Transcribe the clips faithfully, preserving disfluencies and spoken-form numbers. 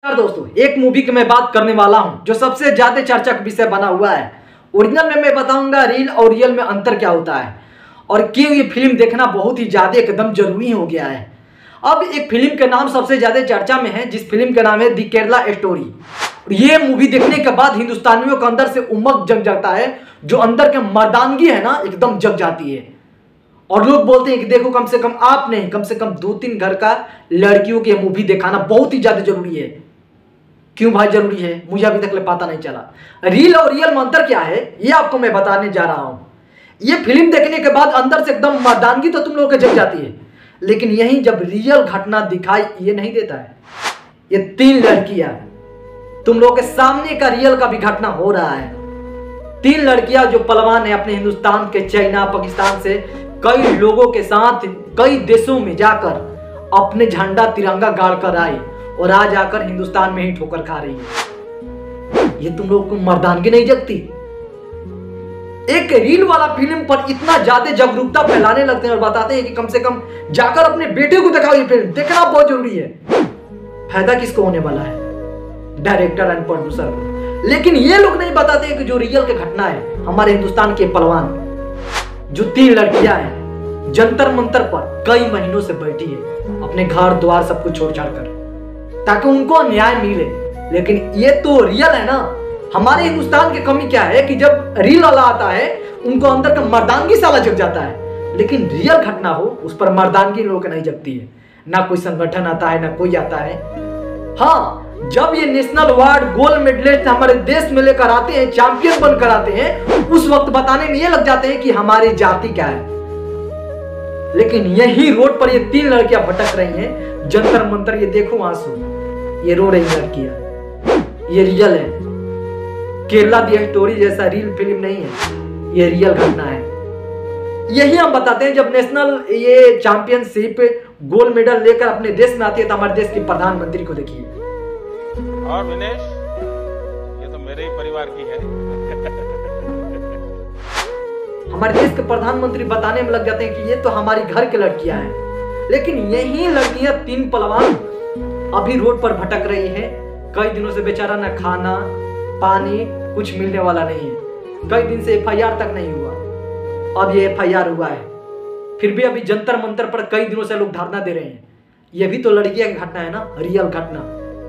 यार दोस्तों, एक मूवी की मैं बात करने वाला हूं जो सबसे ज्यादा चर्चा का विषय बना हुआ है। ओरिजिनल में मैं बताऊंगा रील और रियल में अंतर क्या होता है और क्यों ये फिल्म देखना बहुत ही ज्यादा एकदम जरूरी हो गया है। अब एक फिल्म के नाम सबसे ज्यादा चर्चा में है, जिस फिल्म का नाम है दी केरला स्टोरी। ये मूवी देखने के बाद हिंदुस्तानियों के अंदर से उमंग जग जाता है, जो अंदर के मर्दानगी है ना एकदम जग जाती है। और लोग बोलते हैं कि देखो, कम से कम आप नहीं, कम से कम दो तीन घर का लड़कियों की मूवी दिखाना बहुत ही ज्यादा जरूरी है। क्यों भाई जरूरी है, मुझे अभी तक पता नहीं चला। रील और रियल में अंतर क्या है ये आपको मैं बताने जा रहा हूं। ये फिल्म देखने के बाद अंदर से एकदम मर्दानगी तो तुम लोगों के जग जाती है, लेकिन यही जब रियल घटना दिखाई ये नहीं देता है। ये तीन लड़कियां तुम लोगों के सामने का रियल का भी घटना हो रहा है। तीन लड़कियां जो पहलवान है, अपने हिंदुस्तान के चाइना पाकिस्तान से कई लोगों के साथ कई देशों में जाकर अपने झंडा तिरंगा गाड़ कर आई और आज आकर हिंदुस्तान में ही ठोकर खा रही है। ये तुम लोग को मर्दानगी नहीं जगती? एक रील वाला फिल्म पर इतना ज्यादा जागरूकता फैलाने लगते हैं और बताते हैं कि कम से कम जाकर अपने बेटे को दिखाओ, ये फिल्म देखना बहुत जरूरी है। फायदा किसको होने वाला है? डायरेक्टर एंड प्रोड्यूसर को। लेकिन ये लोग नहीं बताते कि जो रियल की घटना है, हमारे हिंदुस्तान के पहलवान जो तीन लड़कियां हैं जंतर मंतर पर कई महीनों से बैठी है अपने घर द्वार सब कुछ छोड़ छाड़ कर, ताकि उनको न्याय मिले। लेकिन ये तो रियल है ना। हमारे हिंदुस्तान की कमी क्या है कि जब रील वाला आता है उनको अंदर का मर्दानगी साला जग जाता है, लेकिन रियल घटना हो उस पर मर्दानगी लोगों को नहीं जगती है। ना कोई संगठन आता है, ना कोई आता है। हाँ, जब ये नेशनल अवार्ड गोल्ड मेडलिस्ट हमारे देश में लेकर आते हैं, चैंपियन बनकर आते हैं, उस वक्त बताने में ये लग जाते हैं कि हमारी जाति क्या है। लेकिन यही रोड पर ये तीन लड़कियां भटक रही हैं जंतर मंतर। ये देखो आंसू, ये रो रही लड़कियां। ये रियल है। केरला दी स्टोरी जैसा रील फिल्म नहीं है, ये रियल घटना है। यही हम बताते हैं जब नेशनल ये चैंपियनशिप गोल्ड मेडल लेकर अपने देश में आती है तो हमारे देश के प्रधानमंत्री को देखिए। और विनेश, ये तो मेरे ही परिवार की है। हमारे देश के प्रधानमंत्री बताने में लग जाते हैं कि ये तो हमारी घर की लड़कियां हैं। लेकिन यही लड़कियां तीन पहलवान अभी रोड पर भटक रही है। कई दिनों से बेचारा ना खाना पानी कुछ मिलने वाला नहीं है। कई दिन से एफ आई आर तक नहीं हुआ, अब ये एफ आई आर हुआ है। फिर भी अभी जंतर मंतर पर कई दिनों से लोग धरना दे रहे हैं। ये भी तो लड़कियां की घटना है ना, रियल घटना।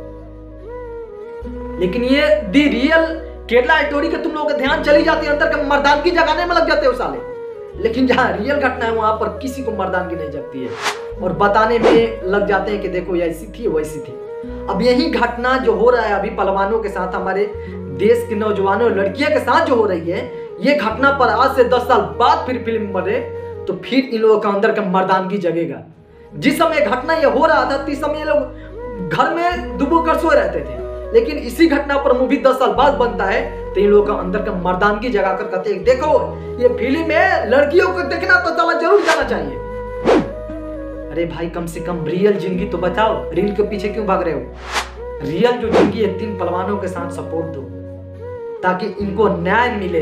लेकिन ये दी रियल केरला स्टोरी के तुम लोगों का ध्यान चली जाती है, अंदर का मर्दानगी जगाने में लग जाते हो साले। लेकिन जहां रियल घटना है वहां पर किसी को मर्दानगी नहीं जगती है और बताने में लग जाते हैं कि देखो ये ऐसी थी वैसी थी। अब यही घटना जो हो रहा है अभी पहलवानों के साथ, हमारे देश के नौजवानों लड़कियों के साथ जो हो रही है, ये घटना पर आज से दस साल बाद फिर फिल्म बने तो फिर इन लोगों का अंदर का मर्दानगी जगेगा। जिस समय घटना ये हो रहा था इस समय ये लोग घर में दुबो कर सोए रहते थे, लेकिन इसी घटना पर मूवी दस साल बाद बनता है तो इन लोगों का अंदर का मर्दानगी जगाकर कहते हैं देखो ये फिल्म है, लड़कियों को देखना तो चला जरूर जाना चाहिए। अरे भाई, कम से कम रियल जिंदगी तो बचाओ, रील के पीछे क्यों भाग रहे हो? रियल जो जिंदगी है तीन पहलवानों के साथ सपोर्ट दो ताकि इनको न्याय मिले।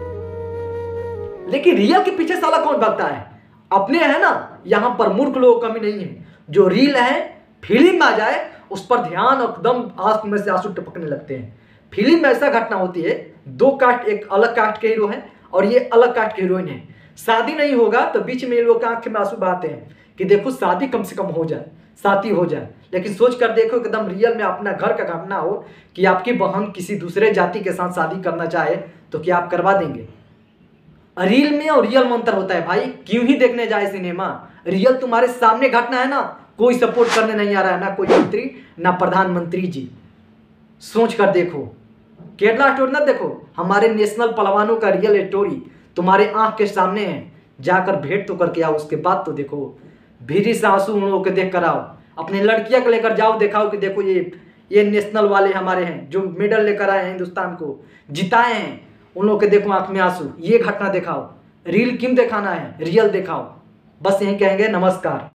लेकिन रियल के पीछे साला कौन भागता है? अपने है ना, यहां पर मूर्ख लोगों कमी नहीं है। जो रील है फिल्म में आ जाए उस पर ध्यान एकदम आंख में से आंसू टपकने लगते हैं। फिल्म में ऐसा घटना होती है, दो कास्ट, एक अलग कास्ट के हीरो है और ये अलग कास्ट के हीरोइन है। शादी नहीं होगा तो बीच में ये लोग आंख में आंसू बहाते हैं कि देखो शादी कम से कम हो जाए, शादी हो जाए। लेकिन सोच कर देखो एकदम रियल में अपना घर का घटना हो कि आपकी बहन किसी दूसरे जाति के साथ शादी करना चाहे तो क्या आप करवा देंगे? रील में और रियल में अंतर होता है भाई। क्यों ही देखने जाए सिनेमा? रियल तुम्हारे सामने घटना है ना, कोई सपोर्ट करने नहीं आ रहा है, ना कोई मंत्री ना प्रधानमंत्री जी। सोच कर देखो, केरला स्टोरी ना देखो, हमारे नेशनल पहलवानों का रियल स्टोरी तुम्हारे आंख के सामने है। जाकर भेंट तो करके आओ, उसके बाद तो देखो। भीरी से आंसू उन लोगों के देख कर आओ, अपने लड़कियां को लेकर जाओ, दिखाओ कि देखो ये ये नेशनल वाले हमारे हैं जो मेडल लेकर आए हैं, हिंदुस्तान को जिताए हैं। उन लोगों के देखो आंख में आंसू, ये घटना दिखाओ। रील क्यों दिखाना है, रियल दिखाओ। बस यही कहेंगे, नमस्कार।